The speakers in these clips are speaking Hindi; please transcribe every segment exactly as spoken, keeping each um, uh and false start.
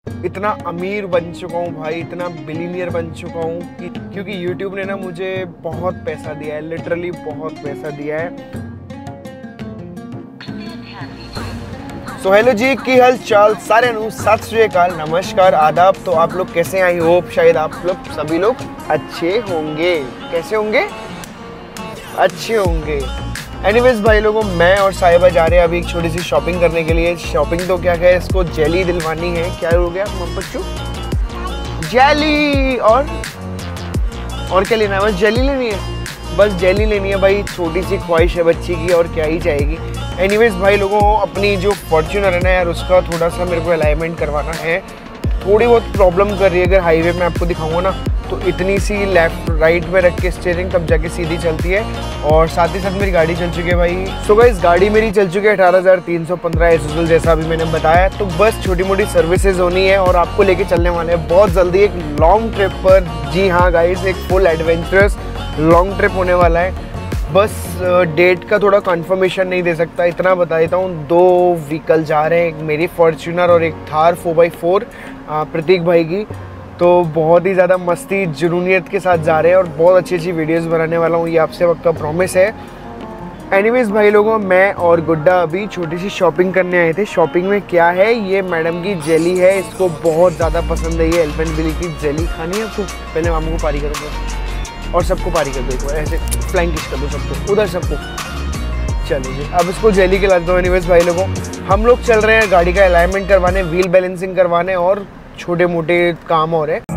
इतना अमीर बन चुका हूँ भाई, इतना बिलीनियर बन चुका हूँ कि क्योंकि YouTube ने ना मुझे बहुत पैसा दिया है, लिटरली बहुत पैसा दिया है। सो हेलो जी, की हाल चाल सारे नु सत श्री अकाल, नमस्कार, आदाब। तो आप लोग कैसे हैं? आई होप शायद आप लोग सभी लोग अच्छे होंगे। कैसे होंगे? अच्छे होंगे। एनीवेज भाई लोगों, मैं और साहिबा जा रहे हैं अभी एक छोटी सी शॉपिंग करने के लिए। शॉपिंग तो क्या है, इसको जेली दिलवानी है। क्या हो गया मम्पच्चू? जेली। और और क्या लेना है? बस जेली लेनी है, बस जेली लेनी है भाई। छोटी सी ख्वाहिश है बच्ची की, और क्या ही चाहेगी। एनीवेज भाई लोगों, अपनी जो फॉर्च्यूनर है ना यार, उसका थोड़ा सा मेरे को अलाइनमेंट करवाना है। थोड़ी बहुत प्रॉब्लम कर रही है। अगर हाईवे में आपको दिखाऊंगा ना तो इतनी सी लेफ्ट राइट में रख के स्टीयरिंग तब जाके सीधी चलती है। और साथ ही साथ मेरी गाड़ी चल चुकी है भाई। सो गाइस, गाड़ी मेरी चल चुकी है अठारह हज़ार तीन सौ पंद्रह एसुजुल, जैसा अभी मैंने बताया। तो बस छोटी मोटी सर्विसेज होनी है और आपको लेके चलने वाले हैं बहुत जल्दी एक लॉन्ग ट्रिप पर। जी हाँ गाइस, एक फुल एडवेंचरस लॉन्ग ट्रिप होने वाला है। बस डेट का थोड़ा कंफर्मेशन नहीं दे सकता, इतना बता देता हूँ। दो व्हीकल जा रहे हैं, एक मेरी फॉर्च्यूनर और एक Thar four by four Prateek भाई की। तो बहुत ही ज़्यादा मस्ती जुनूनियत के साथ जा रहे हैं और बहुत अच्छी अच्छी वीडियोस बनाने वाला हूँ, ये आपसे पक्का प्रॉमिस है। एनीवेज भाई लोगों, मैं और गुड्डा अभी छोटी सी शॉपिंग करने आए थे। शॉपिंग में क्या है, ये मैडम की जेली है, इसको बहुत ज़्यादा पसंद है। ये एल्पेनबेली की जेली खानी है आपको। पहले मामू को पारी कर दो और सबको पारी कर दो एक बार, ऐसे फ्लाइंग किस कर दो सबको, उधर सबको। चलिए जी, अब इसको जेली खिला दो। एनीवेज भाई लोगों, हम लोग चल रहे हैं गाड़ी का अलाइनमेंट करवाने, व्हील बैलेंसिंग करवाने और छोटे मोटे काम हो रहे।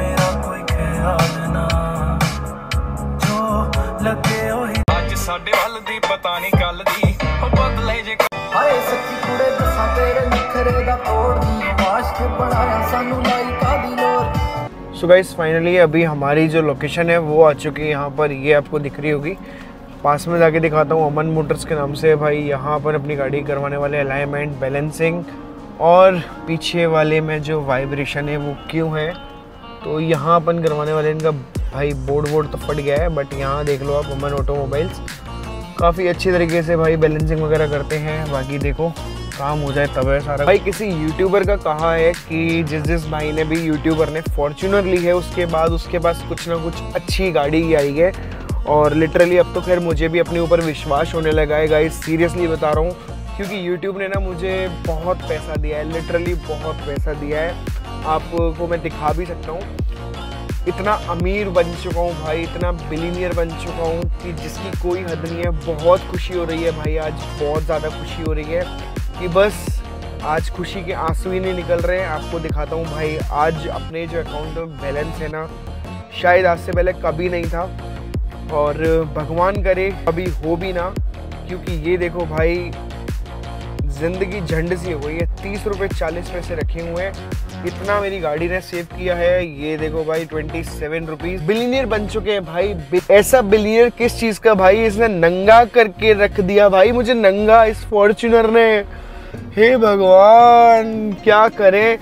आज साडे वल दी पता नहीं कल दी हो बदले जे हाय सच्ची कुड़े दसा तेरे निखरे दा तोड़ दी आशिक बनाया सानू लाई का दी लोर। सो गाइस, फाइनली अभी हमारी जो लोकेशन है वो आ चुकी है यहाँ पर। ये आपको दिख रही होगी, पास में जाके दिखाता हूँ। अमन मोटर्स के नाम से भाई यहाँ पर अपनी गाड़ी करवाने वाले अलाइनमेंट, बैलेंसिंग, और पीछे वाले में जो वाइब्रेशन है वो क्यों है, तो यहाँ अपन करवाने वाले। इनका भाई बोर्ड वोर्ड तो फट गया है, बट यहाँ देख लो आप, अमन ऑटोमोबाइल्स काफ़ी अच्छी तरीके से भाई बैलेंसिंग वगैरह करते हैं। बाकी देखो काम हो जाए तब है सारा। भाई किसी यूट्यूबर का कहा है कि जिस जिस भाई ने भी यूट्यूबर ने फॉर्च्यूनर ली है, उसके बाद उसके पास कुछ ना कुछ अच्छी गाड़ी आई है। और लिटरली अब तो खैर मुझे भी अपने ऊपर विश्वास होने लगा है गाइस, सीरियसली बता रहा हूँ। क्योंकि YouTube ने ना मुझे बहुत पैसा दिया है, लिटरली बहुत पैसा दिया है। आपको मैं दिखा भी सकता हूँ। इतना अमीर बन चुका हूँ भाई, इतना बिलीनियर बन चुका हूँ कि जिसकी कोई हद नहीं है। बहुत खुशी हो रही है भाई, आज बहुत ज़्यादा खुशी हो रही है कि बस आज खुशी के आंसू ही नहीं निकल रहे हैं। आपको दिखाता हूँ भाई, आज अपने जो अकाउंट में बैलेंस है ना, शायद आज से पहले कभी नहीं था, और भगवान करे कभी हो भी ना। क्योंकि ये देखो भाई, ज़िंदगी झंड सी हो गई है। तीस रुपये चालीस पैसे रखे हुए हैं, इतना मेरी गाड़ी ने सेव किया है। ये देखो भाई, ट्वेंटी सेवन रुपीज़। बिलीनियर बन चुके हैं भाई। ऐसा बिलीनियर किस चीज़ का भाई, इसने नंगा करके रख दिया भाई मुझे, नंगा इस फॉर्च्यूनर ने। हे भगवान, क्या करें,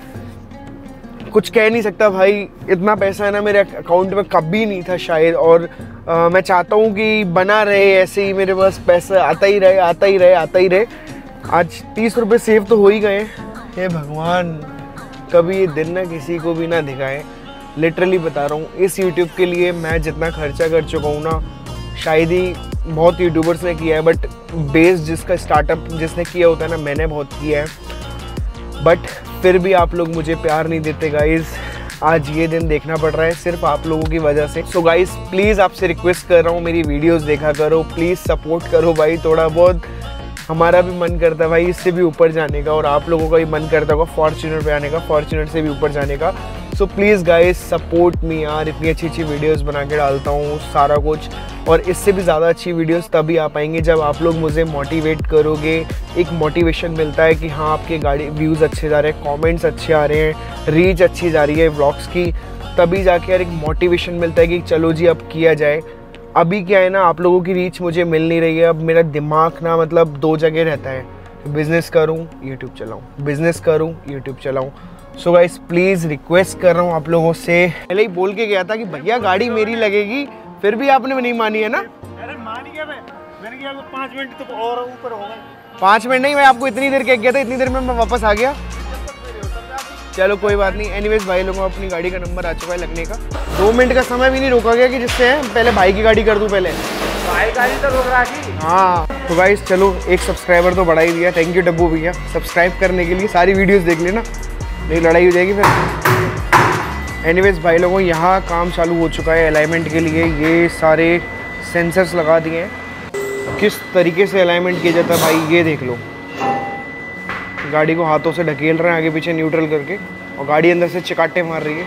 कुछ कह नहीं सकता भाई। इतना पैसा है ना मेरे अकाउंट में कभी नहीं था शायद। और आ, मैं चाहता हूँ कि बना रहे ऐसे ही, मेरे पास पैसा आता ही रहे आता ही रहे आता ही रहे। आज तीस रुपये सेव तो हो ही गए। हे भगवान, कभी ये दिन ना किसी को भी ना दिखाएं। लिटरली बता रहा हूँ, इस यूट्यूब के लिए मैं जितना खर्चा कर चुका हूँ ना, शायद ही बहुत यूट्यूबर्स ने किया है। बट बेस जिसका स्टार्टअप जिसने किया होता है ना, मैंने बहुत किया है। बट फिर भी आप लोग मुझे प्यार नहीं देते गाइज़। आज ये दिन देखना पड़ रहा है सिर्फ आप लोगों की वजह से। सो गाइज़, प्लीज़ आपसे रिक्वेस्ट कर रहा हूँ, मेरी वीडियोज़ देखा करो, प्लीज़ सपोर्ट करो भाई। थोड़ा बहुत हमारा भी मन करता है भाई इससे भी ऊपर जाने का, और आप लोगों का भी मन करता होगा फॉर्च्यूनर पे आने का, फॉर्च्यूनर से भी ऊपर जाने का। So please guys support me यार, इतनी अच्छी अच्छी वीडियोस बना के डालता हूँ सारा कुछ, और इससे भी ज़्यादा अच्छी वीडियोस तभी आ पाएंगे जब आप लोग मुझे मोटिवेट करोगे। एक मोटिवेशन मिलता है कि हाँ, आपके गाड़ी व्यूज़ अच्छे जा रहे हैं, कमेंट्स अच्छे आ रहे हैं, रीच अच्छी जा रही है व्लॉग्स की, तभी जाके यार एक मोटिवेशन मिलता है कि चलो जी अब किया जाए। अभी क्या है ना, आप लोगों की रीच मुझे मिल नहीं रही है। अब मेरा दिमाग ना मतलब दो जगह रहता है, बिज़नेस करूं यूट्यूब चलाऊं, बिज़नेस करूं यूट्यूब चलाऊं। सो गाइस प्लीज़ रिक्वेस्ट कर रहा हूं आप लोगों से। पहले ही बोल के गया था कि भैया गाड़ी मेरी लगेगी, फिर भी आपने नहीं मानी है ना। अरे मान गया मैं, मैंने कहा पाँच मिनट तो और ऊपर हो गए। पाँच मिनट नहीं, मैं आपको इतनी देर कह गया था, इतनी देर में मैं वापस आ गया। चलो कोई बात नहीं। एनीवेज भाई लोगों को अपनी गाड़ी का नंबर आ चुका है लगने का। दो मिनट का समय भी नहीं रोका गया कि जिससे पहले भाई की गाड़ी कर दूं पहले। भाई गाड़ी तो रोक रखी। हाँ तो गाइस चलो एक सब्सक्राइबर तो बढ़ा ही दिया। थैंक यू डब्बू भैया सब्सक्राइब करने के लिए। सारी वीडियोस देख लेना, नहीं लड़ाई हो जाएगी फिर। एनीवेज भाई लोगों यहाँ काम चालू हो चुका है अलाइनमेंट के लिए। ये सारे सेंसर्स लगा दिए हैं। किस तरीके से अलाइनमेंट किया जाता है भाई ये देख लो। गाड़ी को हाथों से ढकेल रहे हैं आगे पीछे न्यूट्रल करके, और गाड़ी अंदर से चिकाटे मार रही है।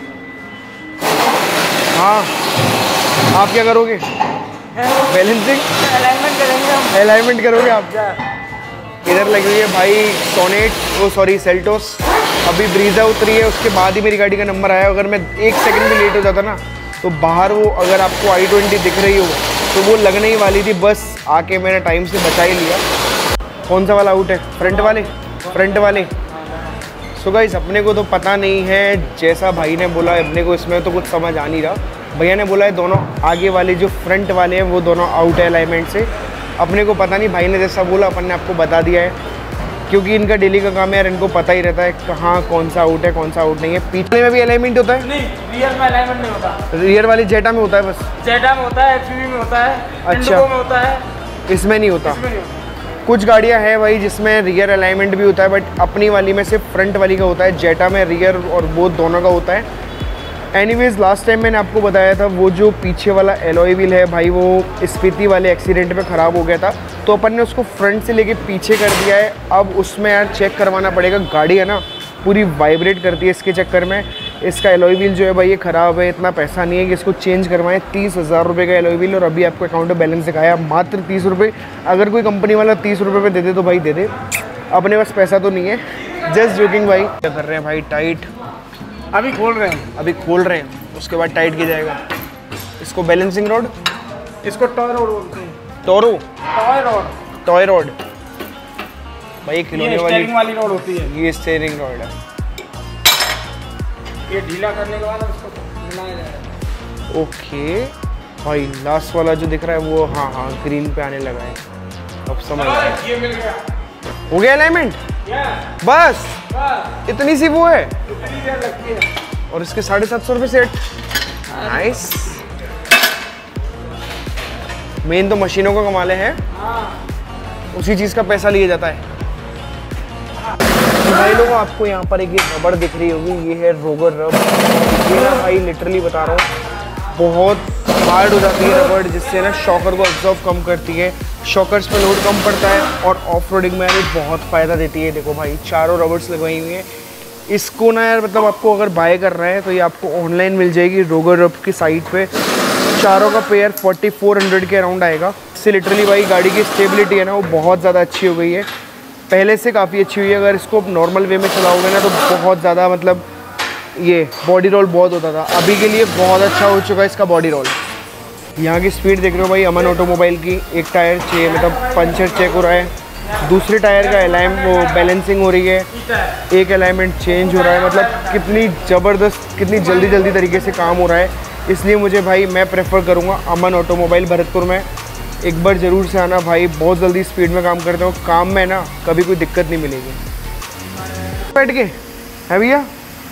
हाँ आप क्या करोगे? बैलेंसिंग अलाइनमेंट करेंगे हम। अलाइनमेंट करोगे आप? इधर लगी हुई है भाई सोनेट, वो सॉरी सेल्टोस। अभी ब्रीजा उतरी है, उसके बाद ही मेरी गाड़ी का नंबर आया। अगर मैं एक सेकंड भी लेट हो जाता ना तो बाहर वो, अगर आपको आई ट्वेंटी दिख रही हो तो वो लगने ही वाली थी। बस आके मैंने टाइम से बचा ही लिया। कौन सा वाला आउट है? फ्रंट वाले फ्रंट वाले सो गाइस अपने को तो पता नहीं है। जैसा भाई ने बोला अपने को इसमें तो कुछ समझ आ नहीं रहा। भैया ने बोला है दोनों आगे वाले जो फ्रंट वाले हैं वो दोनों आउट है अलाइनमेंट से। अपने को पता नहीं, भाई ने जैसा बोला अपन ने आपको बता दिया है, क्योंकि इनका डेली का काम है यार। इनको पता ही रहता है कहाँ कौन सा आउट है कौन सा आउट नहीं है। पीछे में भी अलाइनमेंट होता है? नहीं, रियर में अलाइनमेंट नहीं होता। रियर वाली जेटा में होता है बस? जेटा में होता है, एक्सयूवी में होता है, अच्छा इंडिगो में होता है, इसमें नहीं होता। इसमें नहीं होता। कुछ गाड़ियां हैं भाई जिसमें रियर अलाइनमेंट भी होता है, बट अपनी वाली में सिर्फ फ्रंट वाली का होता है। जेटा में रियर और बोथ दोनों का होता है। एनीवेज लास्ट टाइम मैंने आपको बताया था वो जो पीछे वाला एलॉय व्हील है भाई वो स्पीति वाले एक्सीडेंट में ख़राब हो गया था, तो अपन ने उसको फ्रंट से लेके पीछे कर दिया है। अब उसमें यार चेक करवाना पड़ेगा। गाड़ी है ना पूरी वाइब्रेट करती है इसके चक्कर में। इसका एलॉय व्हील जो है भाई ये ख़राब है। इतना पैसा नहीं है कि इसको चेंज करवाएं। तीस हज़ार रुपये का एलॉय व्हील, और अभी आपको अकाउंट में बैलेंस दिखाया मात्र तीस रुपये। अगर कोई कंपनी वाला तीस रुपये पे दे दे तो भाई दे दे, अपने पास पैसा तो नहीं है। जस्ट जोकिंग भाई। क्या कर रहे हैं भाई? टाइट अभी खोल रहे हैं। अभी खोल रहे हैं, उसके बाद टाइट किया जाएगा। इसको बैलेंसिंग रोड, इसको टॉय रोड बोलते हैं। टोरो टॉय रोड, टॉय रोड भाई खिलौने वाली स्टीयरिंग वाली रोड होती है। ये स्टीयरिंग रोड है। ये ढीला करने के बाद इसको मिलाया जाएगा। ओके भाई लास्ट वाला जो दिख रहा है वो हाँ हाँ ग्रीन पे आने लगा है। अब समझ आया। ये मिल गया। हो गया अलाइनमेंट? यस, बस बस इतनी सी वो है, इतनी देर लगती है। और इसके साढ़े सात सौ रुपये सेट। नाइस। मेन तो मशीनों का कमाले हैं, उसी चीज़ का पैसा लिया जाता है। भाई लोगों आपको यहाँ पर एक ये रबड़ दिख रही होगी, ये है रोगर रब। ये ना भाई लिटरली बता रहा हूँ बहुत हार्ड हो जाती है रबड़, जिससे ना शॉकर को ऑब्जॉर्व कम करती है। शॉकर्स पे लोड कम पड़ता है और ऑफ रोडिंग में यार बहुत फ़ायदा देती है। देखो भाई चारों रबर्स लगवाई हुई हैं। इसको ना यार मतलब आपको अगर बाय कर रहे हैं तो ये आपको ऑनलाइन मिल जाएगी रोगर रब की साइट पे। चारों का पेयर फोर्टी फोर हंड्रेड के अराउंड आएगा। इससे लिटरली भाई गाड़ी की स्टेबिलिटी है ना वो बहुत ज़्यादा अच्छी हो गई है, पहले से काफ़ी अच्छी हुई है। अगर इसको नॉर्मल वे में चलाओगे ना तो बहुत ज़्यादा मतलब ये बॉडी रोल बहुत होता था, अभी के लिए बहुत अच्छा हो चुका है इसका बॉडी रोल। यहाँ की स्पीड देख रहे हो भाई अमन ऑटोमोबाइल की। एक टायर चाहिए मतलब पंचर चेक हो रहा है, दूसरे टायर का अलाइम वो बैलेंसिंग हो रही है, एक अलाइनमेंट चेंज हो रहा है। मतलब कितनी ज़बरदस्त कितनी जल्दी जल्दी तरीके से काम हो रहा है। इसलिए मुझे भाई मैं प्रेफर करूँगा अमन ऑटोमोबाइल भरतपुर में। एक बार ज़रूर से आना भाई, बहुत जल्दी स्पीड में काम करते हो। काम में ना कभी कोई दिक्कत नहीं मिलेगी। बैठ के है भैया।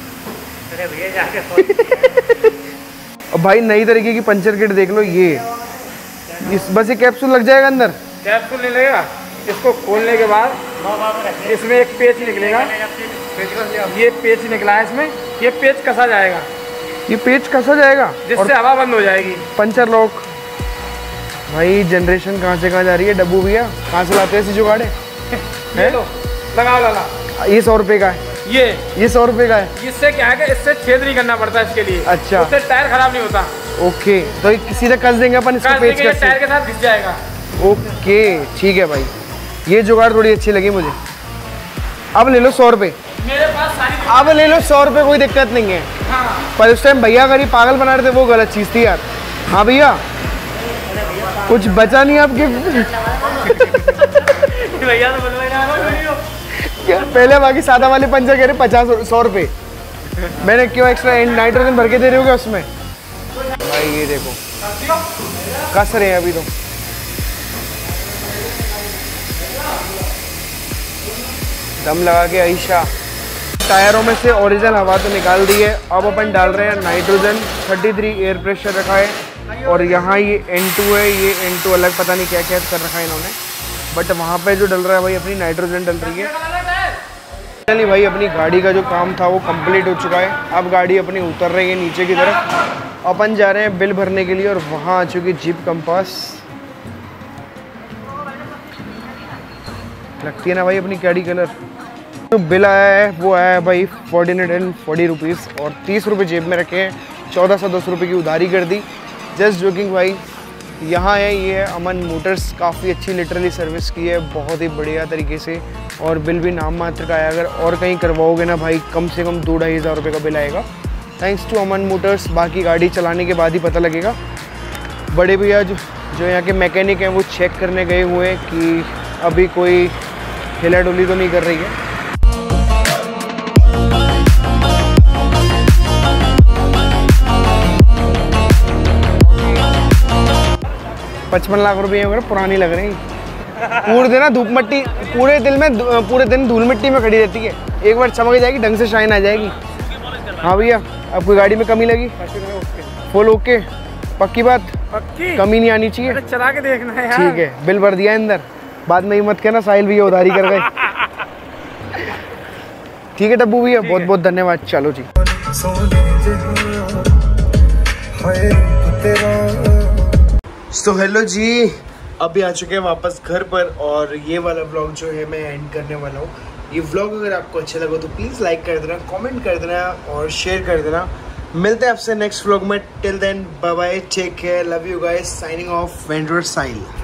अब भाई नई तरीके की पंचर किट देख लो। ये इस बस ये कैप्सूल लग जाएगा अंदर। कैप्सूल नहीं लगेगा। इसको खोलने के बाद इसमें एक पेच निकलेगा। ये पेच निकला है इसमें, ये पेच कसा जाएगा। ये पेच कसा जाएगा जिससे हवा बंद हो जाएगी। Puncture lock. भाई जनरेशन कहाँ से कहाँ जा रही है डब्बू भैया, कहाँ से लाते हैं ऐसी जुगाड़े? ये लो लगाओ लगा। ये सौ रुपये का है। ये ये सौ रुपये का है। इससे क्या है कि इससे छेद नहीं करना पड़ता इसके लिए। अच्छा, उससे टायर खराब नहीं होता। ओके तो ये सीधा कस देंगे अपन इसको पेच देंगे, कस टायर के साथ घिस जाएगा। ओके ठीक है भाई, ये जुगाड़ थोड़ी अच्छी लगी मुझे। अब ले लो सौ रुपये। मेरे पास सारी अब ले लो सौ रुपये, कोई दिक्कत नहीं है। हाँ। पर उस टाइम भैया गरीब पागल बना रहे थे वो गलत चीज़ थी यार। हाँ भैया कुछ बचा नहीं आपके। भैया तो बनवाई ना यार पहले बाकी सादा वाले पंचर कह रहे पचास सौ रुपये, मैंने क्यों एक्स्ट्रा नाइट्रोजन भर के दे रहे हो क्या उसमें? भाई ये देखो कस रहे हैं अभी तो। दम लगा के आयशा टायरों में से ओरिजिनल हवा तो निकाल दी है। अब अपन डाल रहे हैं नाइट्रोजन। तैंतीस एयर प्रेशर रखा है और यहाँ ये एन टू है, ये एन टू अलग पता नहीं क्या क्या कर रखा है इन्होंने, बट वहाँ पे जो डल रहा है भाई अपनी नाइट्रोजन डल रही है। चलिए भाई अपनी गाड़ी का जो काम था वो कंप्लीट हो चुका है। अब गाड़ी अपनी उतर रही है नीचे की तरफ। अपन जा रहे हैं बिल भरने के लिए और वहाँ आ चुकी जीप कंपास। लगती है ना भाई अपनी गाड़ी कलर। जो बिल आया है वो आया है भाई fourteen hundred and forty rupees और तीस रुपये जेब में रखे हैं। चौदह सौ दस रुपये की उधारी कर दी। जस्ट जोकिंग भाई। यहाँ है ये है अमन मोटर्स, काफ़ी अच्छी लिटरली सर्विस की है, बहुत ही बढ़िया तरीके से, और बिल भी नाम मात्र का आया। अगर और कहीं करवाओगे ना भाई कम से कम दो ढाई हज़ार रुपये का बिल आएगा। Thanks to Aman Motors. बाकी गाड़ी चलाने के बाद ही पता लगेगा। बड़े भैया जो जो यहाँ के मैकेनिक हैं वो चेक करने गए हुए हैं कि अभी कोई हिला डुली तो नहीं कर रही है। पचपन लाख रुपये वगैरह पुरानी लग रही है। पूरे दिन ना धूप मिट्टी, पूरे दिन में पूरे दिन धूल मिट्टी में खड़ी रहती है। एक बार चमक जाएगी, ढंग से शाइन आ जाएगी। हाँ भैया, आपकी गाड़ी में कमी लगी? फुल ओके, पक्की बात? पक्की, कमी नहीं आनी चाहिए। चला के देखना है। ठीक है, बिल भर दिया अंदर, बाद में ही मत कहना साहिल भैया उधारी कर गए। ठीक है डब्बू भैया, बहुत बहुत धन्यवाद। चलो जी। तो हेलो जी, अभी आ चुके हैं वापस घर पर और ये वाला व्लॉग जो है मैं एंड करने वाला हूँ। ये व्लॉग अगर आपको अच्छा लगा तो प्लीज़ लाइक कर देना, कमेंट कर देना और शेयर कर देना। मिलते हैं आपसे नेक्स्ट व्लॉग में। Till then bye bye, take care, love you guys, signing off vendor Sahil.